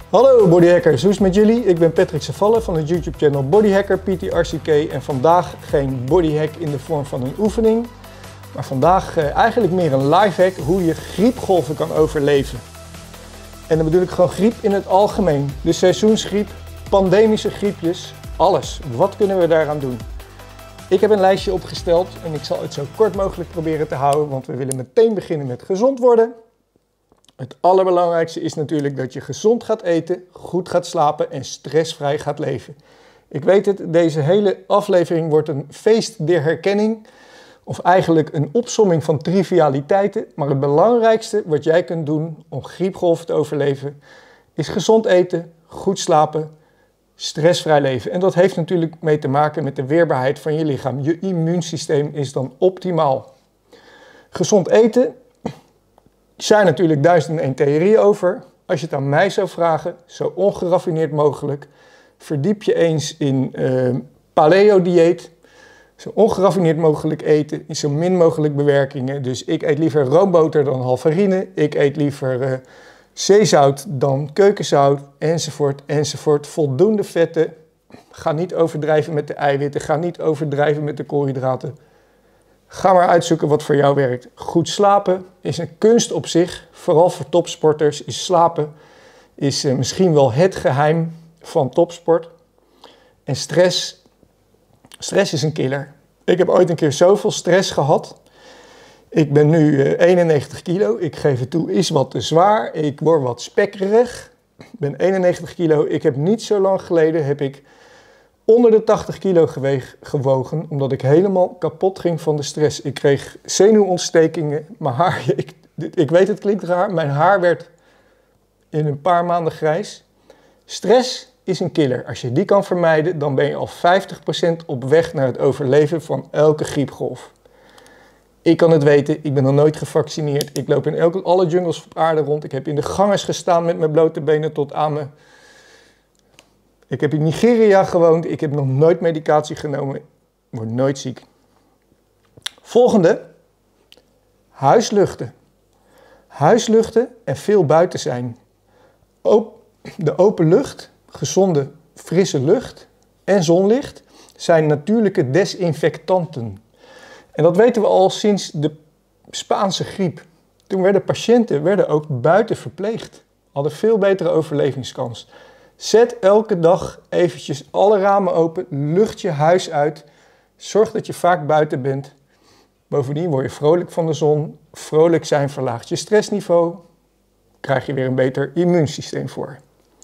Hallo bodyhackers, hoe is het met jullie? Ik ben Patrick Savalle van het YouTube channel Bodyhacker PTRCK en vandaag geen bodyhack in de vorm van een oefening, maar vandaag eigenlijk meer een lifehack hoe je griepgolven kan overleven. En dan bedoel ik gewoon griep in het algemeen, de seizoensgriep, pandemische griepjes, alles. Wat kunnen we daaraan doen? Ik heb een lijstje opgesteld en ik zal het zo kort mogelijk proberen te houden, want we willen meteen beginnen met gezond worden. Het allerbelangrijkste is natuurlijk dat je gezond gaat eten, goed gaat slapen en stressvrij gaat leven. Ik weet het, deze hele aflevering wordt een feest der herkenning. Of eigenlijk een opsomming van trivialiteiten. Maar het belangrijkste wat jij kunt doen om griepgolven te overleven is gezond eten, goed slapen, stressvrij leven. En dat heeft natuurlijk mee te maken met de weerbaarheid van je lichaam. Je immuunsysteem is dan optimaal. Gezond eten. Er zijn natuurlijk 1001 theorieën over. Als je het aan mij zou vragen, zo ongeraffineerd mogelijk, verdiep je eens in paleo-dieet. Zo ongeraffineerd mogelijk eten, in zo min mogelijk bewerkingen. Dus ik eet liever roomboter dan halvarine. Ik eet liever zeezout dan keukenzout, enzovoort, enzovoort. Voldoende vetten. Ga niet overdrijven met de eiwitten. Ga niet overdrijven met de koolhydraten. Ga maar uitzoeken wat voor jou werkt. Goed slapen is een kunst op zich. Vooral voor topsporters is slapen misschien wel het geheim van topsport. En stress is een killer. Ik heb ooit een keer zoveel stress gehad. Ik ben nu 91 kilo. Ik geef het toe, is wat te zwaar. Ik word wat spekkerig. Ik ben 91 kilo. Ik heb niet zo lang geleden heb ik onder de 80 kilo gewogen, omdat ik helemaal kapot ging van de stress. Ik kreeg zenuwontstekingen, mijn haar, ik weet het klinkt raar, mijn haar werd in een paar maanden grijs. Stress is een killer. Als je die kan vermijden, dan ben je al 50% op weg naar het overleven van elke griepgolf. Ik kan het weten, ik ben nog nooit gevaccineerd. Ik loop in alle jungles op aarde rond. Ik heb in de ganges gestaan met mijn blote benen tot aan me. Ik heb in Nigeria gewoond, ik heb nog nooit medicatie genomen, ik word nooit ziek. Volgende, huisluchten. Huisluchten en veel buiten zijn. De open lucht, gezonde, frisse lucht en zonlicht zijn natuurlijke desinfectanten. En dat weten we al sinds de Spaanse griep. Toen werden patiënten ook buiten verpleegd, hadden veel betere overlevingskans. Zet elke dag eventjes alle ramen open, lucht je huis uit, zorg dat je vaak buiten bent. Bovendien word je vrolijk van de zon, vrolijk zijn verlaagt je stressniveau, krijg je weer een beter immuunsysteem voor.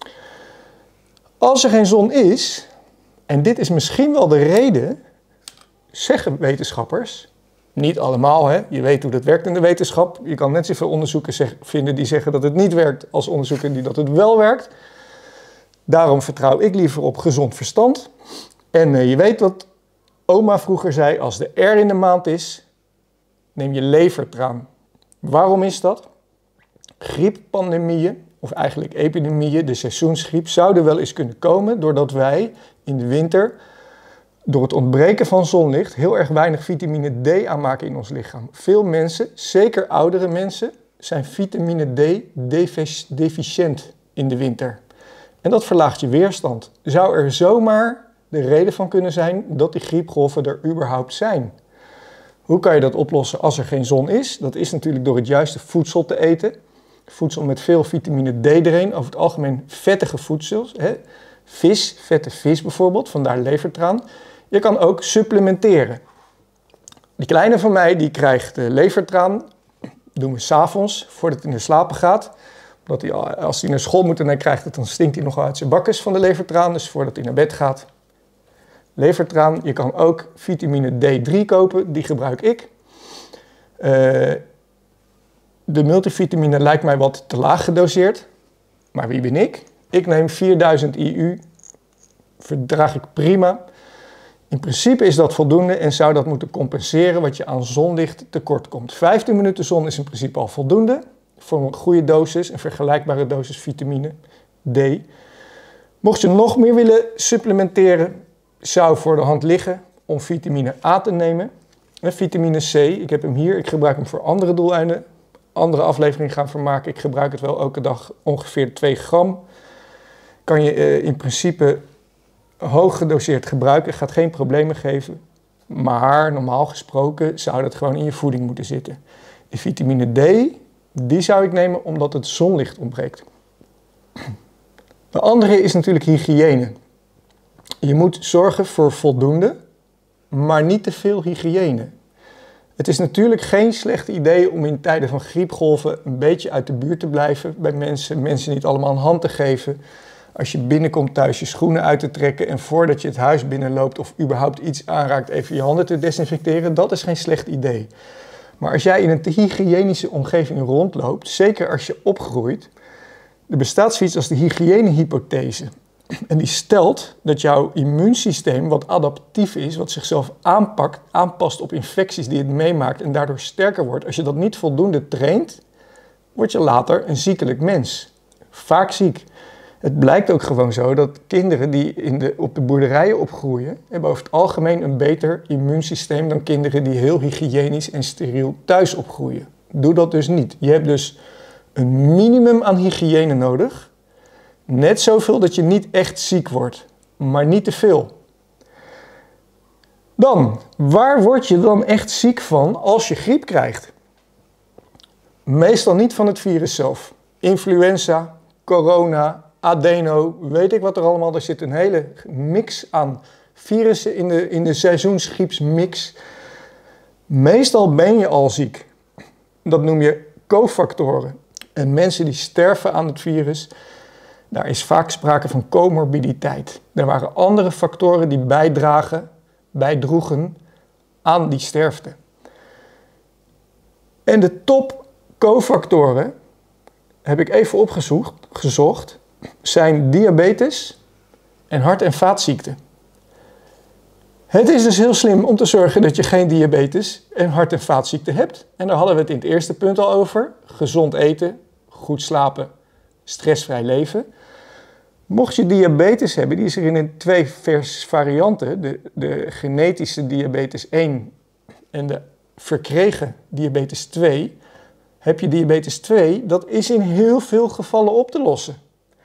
Als er geen zon is, en dit is misschien wel de reden, zeggen wetenschappers, niet allemaal hè, je weet hoe dat werkt in de wetenschap, je kan net zoveel onderzoeken vinden die zeggen dat het niet werkt als onderzoeken die dat het wel werkt. Daarom vertrouw ik liever op gezond verstand. En je weet wat oma vroeger zei, als de R in de maand is, neem je levertraan. Waarom is dat? Grieppandemieën, of eigenlijk epidemieën, de seizoensgriep, zouden wel eens kunnen komen doordat wij in de winter, door het ontbreken van zonlicht, heel erg weinig vitamine D aanmaken in ons lichaam. Veel mensen, zeker oudere mensen, zijn vitamine D deficiënt in de winter. En dat verlaagt je weerstand. Zou er zomaar de reden van kunnen zijn dat die griepgolven er überhaupt zijn? Hoe kan je dat oplossen als er geen zon is? Dat is natuurlijk door het juiste voedsel te eten. Voedsel met veel vitamine D erin. Over het algemeen vettige voedsels. Vis, vette vis bijvoorbeeld, vandaar levertraan. Je kan ook supplementeren. Die kleine van mij die krijgt levertraan. Doen we 's avonds voordat hij naar slapen gaat. Als hij naar school moet en hij krijgt het, dan stinkt hij nogal uit zijn bakkes van de levertraan. Dus voordat hij naar bed gaat. Levertraan, je kan ook vitamine D3 kopen, die gebruik ik. De multivitamine lijkt mij wat te laag gedoseerd. Maar wie ben ik? Ik neem 4000 IU, verdraag ik prima. In principe is dat voldoende en zou dat moeten compenseren wat je aan zonlicht tekort komt. 15 minuten zon is in principe al voldoende. Voor een goede dosis, een vergelijkbare dosis vitamine D. Mocht je nog meer willen supplementeren, zou voor de hand liggen om vitamine A te nemen. En vitamine C, ik heb hem hier, ik gebruik hem voor andere doeleinden. Andere afleveringen gaan vermaken. Ik gebruik het wel elke dag ongeveer 2 gram. kan je in principe hoog gedoseerd gebruiken. Gaat geen problemen geven. Maar normaal gesproken zou dat gewoon in je voeding moeten zitten. De vitamine D, die zou ik nemen omdat het zonlicht ontbreekt. De andere is natuurlijk hygiëne. Je moet zorgen voor voldoende, maar niet te veel hygiëne. Het is natuurlijk geen slecht idee om in tijden van griepgolven een beetje uit de buurt te blijven bij mensen niet allemaal een hand te geven. Als je binnenkomt thuis je schoenen uit te trekken en voordat je het huis binnenloopt of überhaupt iets aanraakt even je handen te desinfecteren, dat is geen slecht idee. Maar als jij in een te hygiënische omgeving rondloopt, zeker als je opgroeit, er bestaat zoiets als de hygiënehypothese. En die stelt dat jouw immuunsysteem, wat adaptief is, wat zichzelf aanpast op infecties die het meemaakt en daardoor sterker wordt, als je dat niet voldoende traint, word je later een ziekelijk mens. Vaak ziek. Het blijkt ook gewoon zo dat kinderen die op de boerderijen opgroeien, hebben over het algemeen een beter immuunsysteem dan kinderen die heel hygiënisch en steriel thuis opgroeien. Doe dat dus niet. Je hebt dus een minimum aan hygiëne nodig. Net zoveel dat je niet echt ziek wordt, maar niet te veel. Dan, waar word je dan echt ziek van als je griep krijgt? Meestal niet van het virus zelf. Influenza, corona, adeno, weet ik wat er allemaal. Er zit een hele mix aan virussen in de seizoensgriepsmix. Meestal ben je al ziek. Dat noem je cofactoren. En mensen die sterven aan het virus, daar is vaak sprake van comorbiditeit. Er waren andere factoren die bijdroegen aan die sterfte. En de top cofactoren, heb ik even opgezocht, zijn diabetes en hart- en vaatziekten. Het is dus heel slim om te zorgen dat je geen diabetes en hart- en vaatziekten hebt. En daar hadden we het in het eerste punt al over. Gezond eten, goed slapen, stressvrij leven. Mocht je diabetes hebben, die is er in twee varianten. De genetische diabetes 1 en de verkregen diabetes 2. Heb je diabetes 2, dat is in heel veel gevallen op te lossen.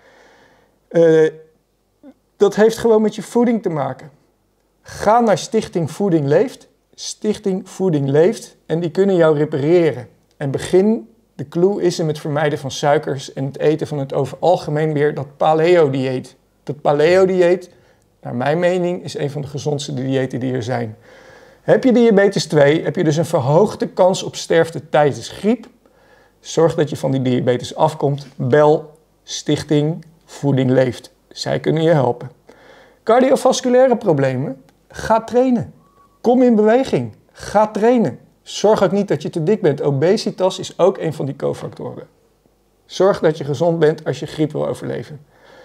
Dat heeft gewoon met je voeding te maken. Ga naar Stichting Voeding Leeft. Stichting Voeding Leeft en die kunnen jou repareren. En de clue is in het vermijden van suikers en het eten van het over algemeen weer dat paleo-dieet. Dat paleo-dieet, naar mijn mening, is een van de gezondste diëten die er zijn. Heb je diabetes 2, heb je dus een verhoogde kans op sterfte tijdens griep. Zorg dat je van die diabetes afkomt. Bel Stichting Voeding Leeft. Zij kunnen je helpen. Cardiovasculaire problemen? Ga trainen. Kom in beweging. Ga trainen. Zorg ook niet dat je te dik bent. Obesitas is ook een van die cofactoren. Zorg dat je gezond bent als je griep wil overleven.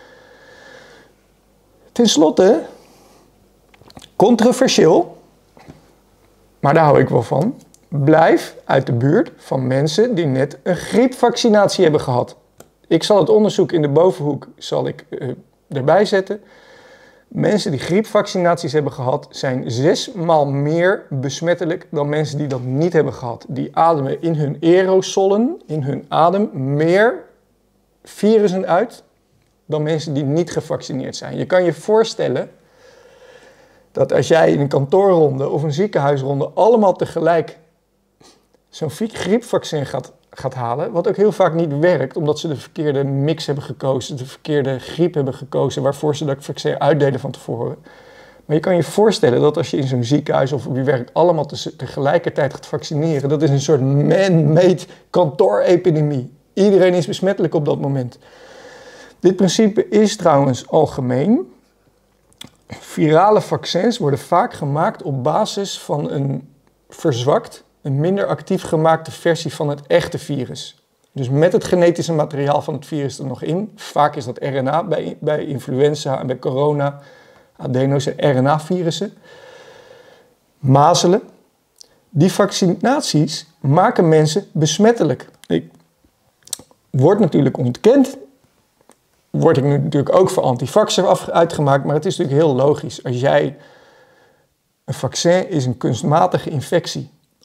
Ten slotte, controversieel, maar daar hou ik wel van. Blijf uit de buurt van mensen die net een griepvaccinatie hebben gehad. Ik zal het onderzoek in de bovenhoek erbij zetten. Mensen die griepvaccinaties hebben gehad zijn 6 maal meer besmettelijk dan mensen die dat niet hebben gehad. Die ademen in hun aerosolen, in hun adem, meer virussen uit dan mensen die niet gevaccineerd zijn. Je kan je voorstellen dat als jij in een kantoorronde of een ziekenhuisronde allemaal tegelijk zo'n griepvaccin gaat halen, wat ook heel vaak niet werkt, omdat ze de verkeerde mix hebben gekozen, de verkeerde griep hebben gekozen, waarvoor ze dat vaccin uitdelen van tevoren. Maar je kan je voorstellen dat als je in zo'n ziekenhuis of op je werk allemaal tegelijkertijd gaat vaccineren, dat is een soort man-made kantoorepidemie. Iedereen is besmettelijk op dat moment. Dit principe is trouwens algemeen. Virale vaccins worden vaak gemaakt op basis van een een minder actief gemaakte versie van het echte virus. Dus met het genetische materiaal van het virus er nog in. Vaak is dat RNA bij influenza en bij corona, adeno's en RNA-virussen. Mazelen. Die vaccinaties maken mensen besmettelijk. Wordt natuurlijk ontkend. Word ik nu natuurlijk ook voor antivaxer uitgemaakt, maar het is natuurlijk heel logisch. Een vaccin is een kunstmatige infectie.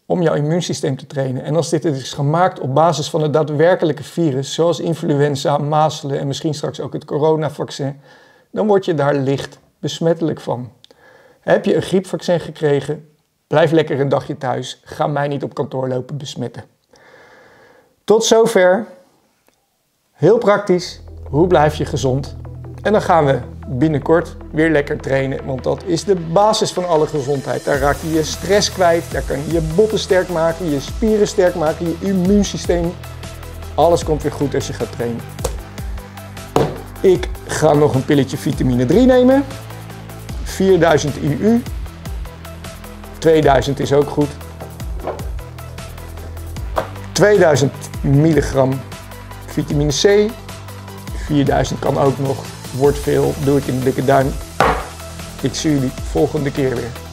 om jouw immuunsysteem te trainen. En als dit is gemaakt op basis van het daadwerkelijke virus, zoals influenza, mazelen en misschien straks ook het coronavaccin, dan word je daar licht besmettelijk van. Heb je een griepvaccin gekregen? Blijf lekker een dagje thuis. Ga mij niet op kantoor lopen besmetten. Tot zover. Heel praktisch. Hoe blijf je gezond? En dan gaan we binnenkort weer lekker trainen, want dat is de basis van alle gezondheid. Daar raak je je stress kwijt, daar kan je je botten sterk maken, je spieren sterk maken, je immuunsysteem. Alles komt weer goed als je gaat trainen. Ik ga nog een pilletje vitamine 3 nemen. 4000 IU. 2000 is ook goed. 2000 milligram vitamine C. 4000 kan ook nog. Wordt veel, doe ik in de dikke duim. Ik zie jullie volgende keer weer.